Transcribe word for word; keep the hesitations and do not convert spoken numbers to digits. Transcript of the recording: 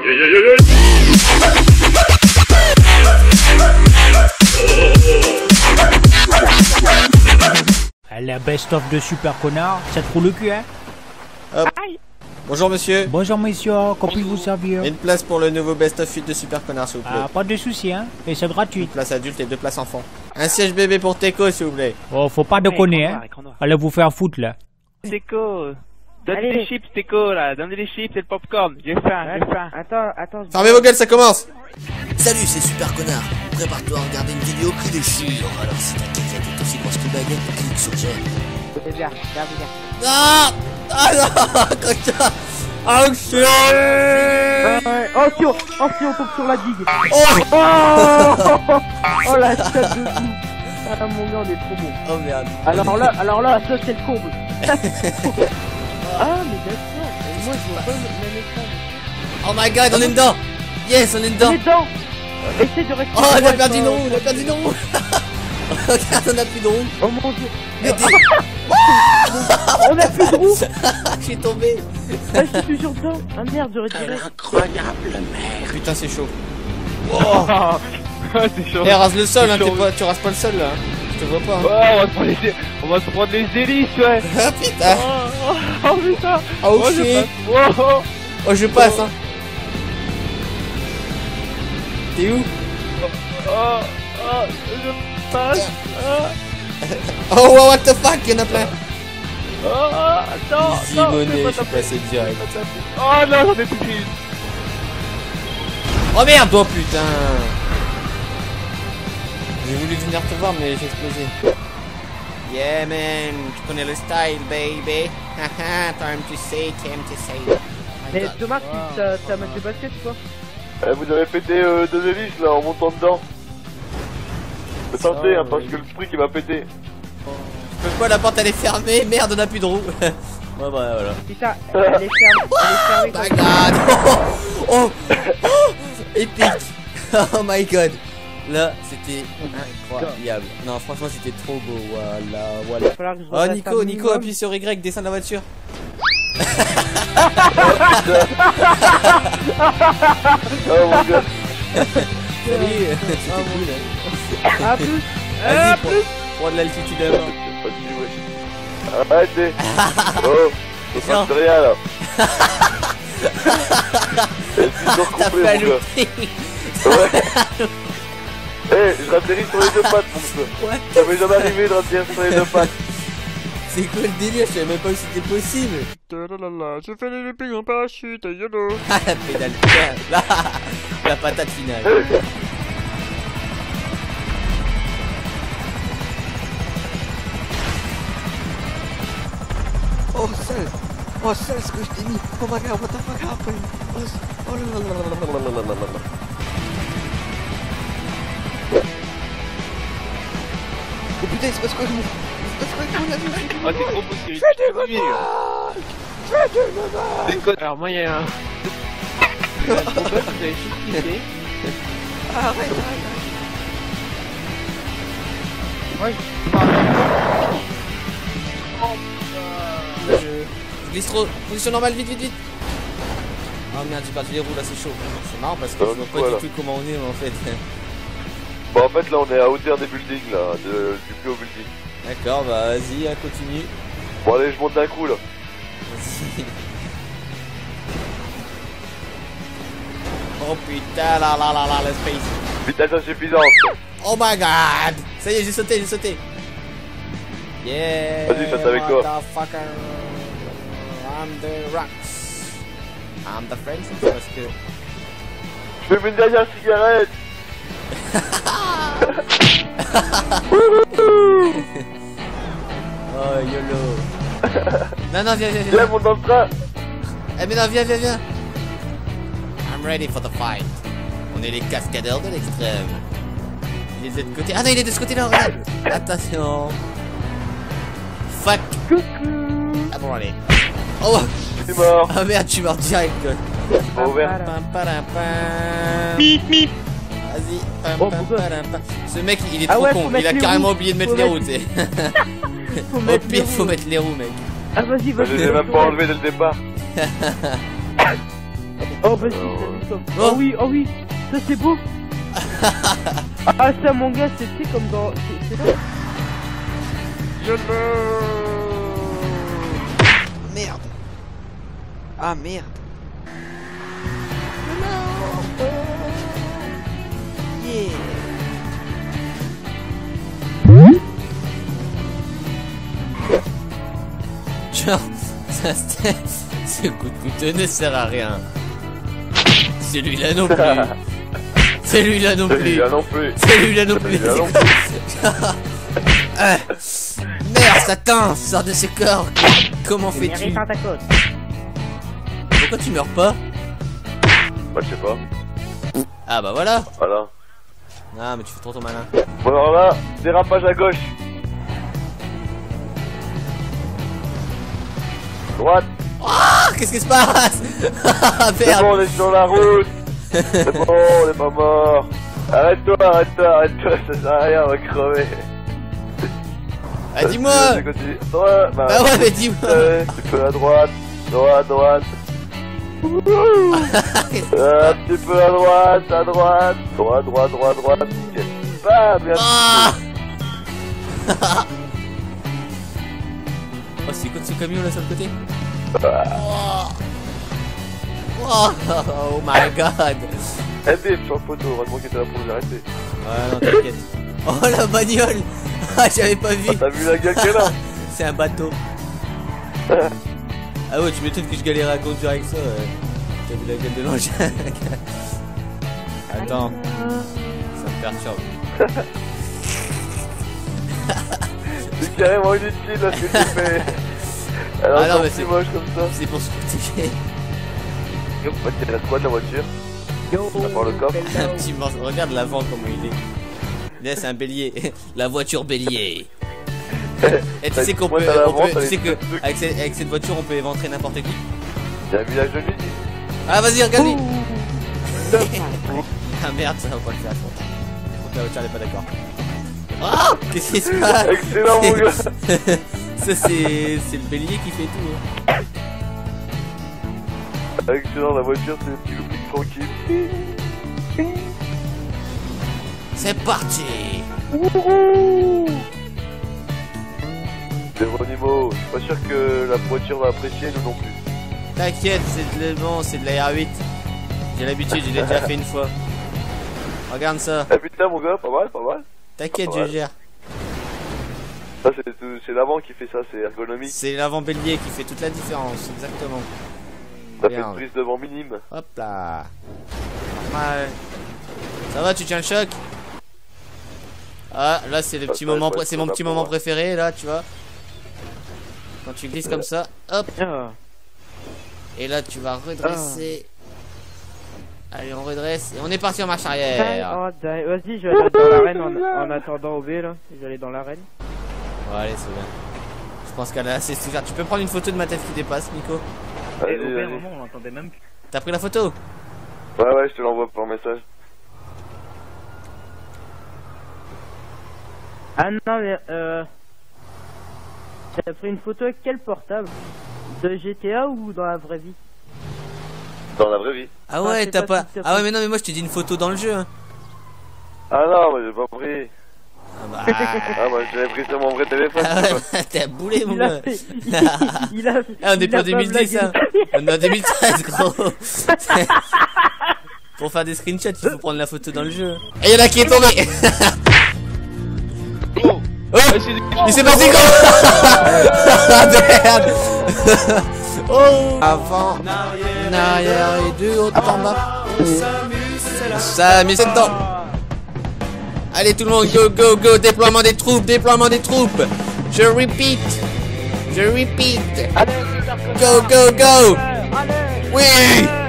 La best-of de Super Connard, ça te roule le cul, hein? Hop. Bonjour monsieur. Bonjour messieurs, qu'on puis vous servir? Une place pour le nouveau best-of fit de Super Connard, s'il vous plaît. Ah, pas de soucis, hein? Et c'est gratuit. Une place adulte et deux places enfants. Un siège bébé pour Teco, s'il vous plaît. Oh, faut pas déconner, hein? Allez vous faire foutre, là. Teco, donne des chips, Teco, là. Donne des chips et le popcorn. J'ai faim, j'ai faim. Attends, attends. Fermez vos gueules, ça commence. Salut, c'est Super Connard. Prépare-toi à regarder une vidéo qui déchire. Alors si ta caquette est aussi grosse que baguette, clique sur j'aime. C'est bien, bien, bien. Ah Ah non Coca. Ah chien. Oh si on, oh si on tombe sur la digue. Oh Oh, oh la tête de fou. Ah mon gars, on est trop bon. Oh merde. Alors là, alors là, ça c'est le comble. Ah mais d'accord. Moi je vois pas le même écran. Oh my god, on est dedans. Yes, on est dedans. On est dedans. Essaye de rester. Oh, on a perdu nos roues, on a perdu nos roues. Regarde, on a plus de roues. Oh mon dieu. Aidez. On a plus de roues. Je suis tombé. Ah, je suis toujours dedans. Ah merde, j'aurais tiré. Incroyable merde. Putain, c'est chaud. Oh, c'est chaud. Eh, rase le sol, hein, chaud. pas, tu rases pas le sol là. Hein. Je te vois pas. Hein. Oh, on va se prendre les, on va se prendre les hélices, ouais. Ah putain. Oh, oh, oh putain. Oh, oh, je shit. passe. Oh, oh. Oh, je passe, hein. T'es où? Oh, oh, je passe. Oh, Oh, wow, what the fuck, y'en a plein. oh, attends, Easy non, money, fais pas je suis taper. passé direct. Oh non, j'en ai plus qu'une. Oh merde, oh putain. J'ai voulu venir te voir, mais j'ai explosé. Yeah man, tu connais le style, baby. Haha, time to say, time to say. Mais Thomas, t'as t'as match de basket ou quoi? Eh, vous avez pété euh, deux hélices là en montant dedans. Mais tentez hein, parce que le truc il va péter. Pourquoi la porte elle est fermée? Merde, on a plus de roues. Ouais, bah voilà. Putain, elle est fermée, elle est fermée. Oh my god. Oh, oh, oh, épique. Oh my god. Là, c'était incroyable. Non, franchement, c'était trop beau. Voilà, voilà. Falloir que je Oh, redresse Nico, un Nico, minimum. appuie sur Y, descends de la voiture. Oh mon gars. Salut. C'était cool. Hein. Ah plus. Vas-y, prends, prends de l'altitude à mort. Pas de ouais. Arrêtez. Oh, ça Non. passe rien là. Elle T'as coupé, pas mon gars. loupé. Ouais. Eh, je ratterris sur les deux pattes mon gars. What? Ça m'est jamais arrivé de ratterrir sur les deux pattes. C'est quoi le délire? Je savais même pas que c'était possible. J'ai fait les loopings en parachute, yolo. Ah, la pédale. Là, la patate finale. Oh seul. Oh seul ce que je t'ai mis. Oh my god, what the fuck happened? Oh, oh là là là là là là là là là. Oh putain, c'est parce que je me... C'est parce que je me... Oh, c'est trop possible. Fais des remarques. Fais des remarques. Déconne. Alors, moi, il y a un. Il y a un gros bug, vous avez tout quitté. Arrête, arrête, arrête. Ouais. Je... je glisse trop. Position normale, vite, vite, vite. Oh merde, j'ai perdu les roues là, c'est chaud. C'est marrant parce que Oh, je vois pas voilà. du tout comment on est en fait. Bon en fait là on est à hauteur des buildings là, de, du plus haut building. D'accord, bah vas-y, hein, continue. Bon allez je monte d'un coup là. Vas-y. Oh putain, là là là là, le space. Vitesse insuffisante. Oh my god. Ça y est, j'ai sauté, j'ai sauté. Yeah. Vas-y, saute avec toi. Motherfucker. I'm the rocks. I'm the French, c'est parce que... Je fais une dernière cigarette. Oh YOLO. Non, non, viens, viens, Viens viens. monte dans le train. Eh mais non, viens, viens, viens. I'm ready for the fight. On est les cascadeurs de l'extrême. Il est de l'autre côté. Ah non, il est de ce côté-là, regarde. Attention. Fuck. Coucou. Ah bon, allez. Oh. Je suis mort. Ah merde, tu meurs direct. Oh merde. Pam, param, pam. Mip, mip. Vas-y. Pam, Oh, pam, pourquoi param, pam. Ce mec, il est Ah trop ouais, con. faut Il mettre a les carrément roues. oublié de mettre Faut les mettre- roues, tu sais. Faut Au mettre pire, les faut roues. mettre les roues, mec. Ah vas-y, Je vas-y. les ai même pas enlevés dès le départ. Oh, vas-y, vas-y, stop. Oh. Oh oui, oh oui, ça c'est beau. Ah, ça, mon gars, c'est tu sais, comme dans. c'est- c'est ça. Je meurs. Merde. Ah merde. Yeah. Genre, ça, c'est- ce coup de couteau ne sert à rien. Celui-là non plus. Celui-là non plus. Celui-là non plus. Celui-là non plus. Celui-là non Ah. Merde, Satan, sors de ce corps. Comment fais-tu? Pourquoi tu meurs pas? Bah, je sais pas. Ah bah voilà. Voilà. Ah mais tu fais trop ton malin. Bon, alors là, dérapage à gauche. Droite. Ah, qu'est-ce qui se passe? Ah C'est merde. bon, on est sur la route. C'est bon, on est pas mort. Arrête-toi, arrête-toi, arrête-toi, ça sert à rien, on va crever. Ah dis-moi. Vas-y, continue. Ouais, bah, Bah ouais mais dis-moi. ouais, tu peux à droite, droite, droite. Un petit peu à droite, à droite. Droite, droite, droite, droite. Nickel. Bam, bien. Ah. Oh c'est quoi ce camion là sur le côté? Oh. Oh, oh my god. Aidez sur le poteau, heureusement qu'il était là pour nous arrêter. Ouais non t'inquiète. Oh la bagnole. Ah j'avais pas vu. T'as vu la gueule qu'elle a? C'est un bateau. Ah ouais tu m'étonnes que je galérais à conduire avec ça. euh. T'as vu la gueule de l'engin? Attends. Ça me perturbe. C'est carrément inutile là ce que tu fais. Elle est Ah non, encore mais plus c'est- moche comme ça. C'est pour se protéger. Hop, il reste quoi de la voiture? À part le coffre. Un petit morceau. Regarde l'avant comment il est. Là c'est un bélier. La voiture bélier. Et tu Ça, sais qu'on moi, peut, t'as on l'avant, peut- t'as tu les sais que petits trucs. avec, cette- avec cette voiture on peut éventrer n'importe qui. Il y a un village de nuit. Ah vas-y regarde-lui. Ah merde ça va pas le faire je crois. Je crois que la voiture elle est pas d'accord. Ah qu'est-ce qui se passe? Excellent mon gars. Ça c'est c'est le bélier qui fait tout. Hein. Excellent, la voiture c'est le petit looping tranquille. C'est parti. Geronimo, je suis pas sûr que la voiture va apprécier, nous non plus. T'inquiète c'est de bon, c'est de la R huit. J'ai l'habitude, je l'ai déjà fait une fois. Regarde ça. Ah putain mon gars, pas mal, pas mal. T'inquiète je Ouais. gère. Ça c'est tout- c'est l'avant qui fait ça, c'est ergonomique. C'est l'avant bélier qui fait toute la différence, exactement. Ça fait Merde. une prise devant minime. Hop là. Normal. Ça va, tu tiens le choc? Ah, là c'est le petit Ah, moment, ouais, pré- c'est mon ça petit va moment pour préféré là, tu vois. Quand tu glisses comme ça, hop, Ah. et là tu vas redresser. Allez, on redresse et on est parti en marche arrière. Oh, dingue. Vas-y, je vais aller dans l'arène en, en attendant au B là. Je vais aller dans l'arène. Bon, allez, c'est bien. Je pense qu'elle a assez souffert. Tu peux prendre une photo de ma tête qui dépasse, Nico? Vas-y, au pire, vas-y. moment, on l'entendait même plus. T'as pris la photo? Ouais, ouais, je te l'envoie par message. Ah non, mais euh. T'as pris une photo avec quel portable? De G T A ou dans la vraie vie? Dans la vraie vie. Ah ouais, c'est t'as pas pas. tout à fait. Ah ouais, mais non, mais moi je t'ai dit une photo dans le jeu. Hein. Ah non, mais j'ai pas pris. Ah bah. Ah, moi j'avais pris sur mon vrai téléphone. Ah ouais, t'es un boulet, mon Il a gars. fait. Il a fait. Ah, on est il pas a en deux mille dix, blagué. hein. On est en deux mille treize, gros. Pour faire des screenshots, il faut prendre la photo dans le jeu. Et y'en a qui est tombé. Oh, Oh, il s'est passé quoi? Ah merde. Oh, avant, en arrière et deux haut en bas. On s'amuse dedans. Allez tout le monde, go go go, déploiement des troupes, déploiement des troupes. Je repeat, je repeat. Go go go. Oui.